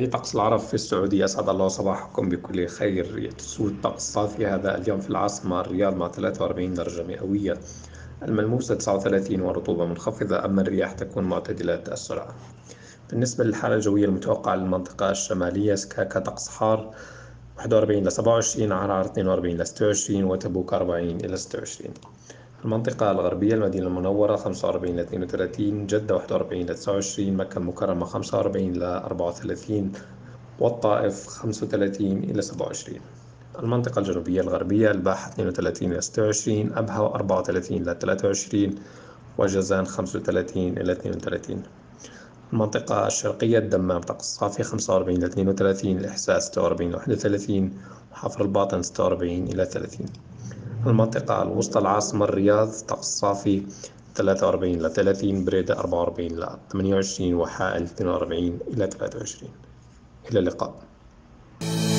في طقس العرب في السعودية، أسعد الله صباحكم بكل خير. يسود طقس صافي هذا اليوم في العاصمة الرياض مع 43 درجة مئوية، الملموسة 39 ورطوبة منخفضة، أما الرياح تكون معتدلة السرعة. بالنسبة للحالة الجوية المتوقعة للمنطقة الشمالية، سكاكا طقس حار 41 ل 27، عرعر 42 ل 26، وتبوك 40 إلى 26. المنطقة الغربية، المدينة المنورة 45 ل 32، جدة 41 ل 29، مكة المكرمة 45 ل 34، والطائف 35 إلى 27. المنطقة الجنوبية الغربية، الباحة 32 إلى 26، أبها 34 إلى 23، وجازان 35 إلى 32. المنطقة الشرقية، الدمام طقس صافي 45 إلى 32، الإحساء 46 إلى 31، وحفر الباطن 46 إلى 30. المنطقة الوسطى، العاصمة الرياض طقس صافي 43 إلى 30، بريدة 44 إلى 28، وحائل 42 إلى 23. إلى اللقاء.